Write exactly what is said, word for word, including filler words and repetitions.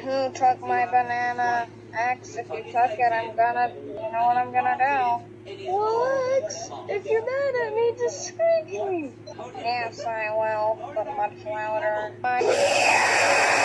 Who took my banana? X, if you took it, I'm gonna, you know what I'm gonna do? Well, X, if you're mad at me, just screech me. Yes, I will, but much louder.